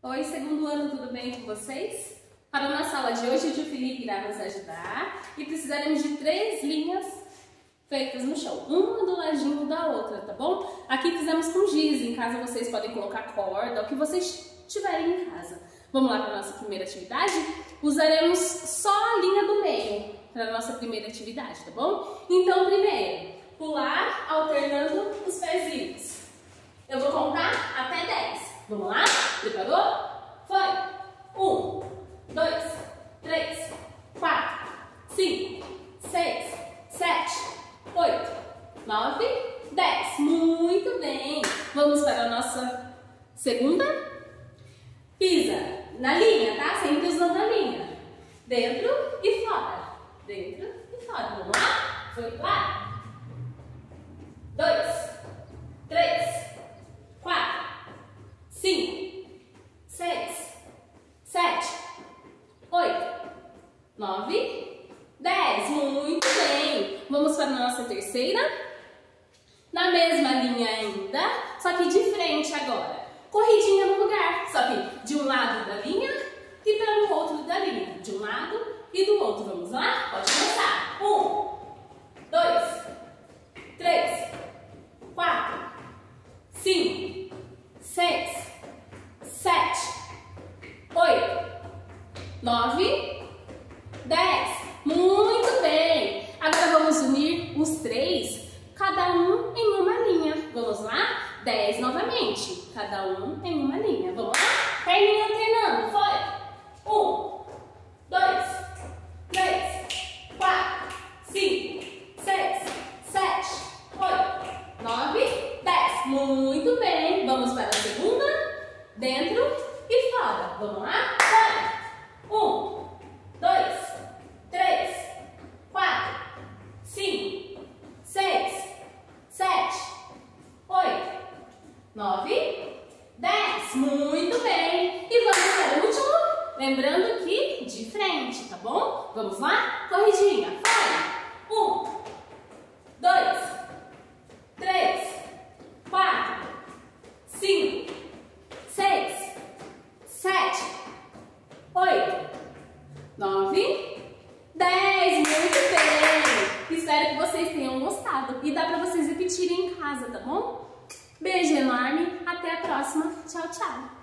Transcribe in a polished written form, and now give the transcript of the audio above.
Oi, segundo ano, tudo bem com vocês? Para a nossa aula de hoje, o tio Felipe irá nos ajudar e precisaremos de 3 linhas feitas no chão, uma do ladinho da outra, tá bom? Aqui fizemos com giz, em casa vocês podem colocar corda, o que vocês tiverem em casa. Vamos lá para a nossa primeira atividade? Usaremos só a linha do meio para a nossa primeira atividade, tá bom? Então, primeiro, pular alternando os pezinhos. Eu vou contar até 10. Vamos lá? Preparou? Foi! 1, 2, 3, 4, 5, 6, 7, 8, 9, 10. Muito bem! Vamos para a nossa segunda. Pisa na linha, tá? Sempre usando a linha. Dentro e fora. Dentro e fora. Vamos lá? Foi lá. 2, 3, 4, 5, 6, 7, 8, 9, 10. Muito bem! Vamos para a nossa terceira. Na mesma linha ainda, só que de frente agora. Corridinha no lugar, só que de um lado da linha e para o outro da linha. De um lado e do outro. Vamos lá? Pode começar. 1, 2, 3, 4, 5, 6, 7, 8, 9, 10. Muito bem! Agora vamos unir os 3, cada um em uma linha. Vamos lá? 10 novamente, cada um em uma linha. Vamos lá? Perninha alternando. Foi! 1, 2, 3, 4, 5, 6, 7, 8, 9, 10. Muito bem! Vamos para a segunda. Dentro e fora. Vamos lá? Foi! 1, 2, 3, 4, 5, 6, 7, 8, 9, 10. Muito bem! E vamos para o último. Lembrando que de frente, tá bom? Vamos lá? Corridinha. Vai! 1, 2, 3, 4, 5, 6, 7, 8, 9, 10. Muito bem! Espero que vocês tenham gostado. E dá pra vocês repetirem em casa, tá bom? Beijo enorme, até a próxima. Tchau, tchau!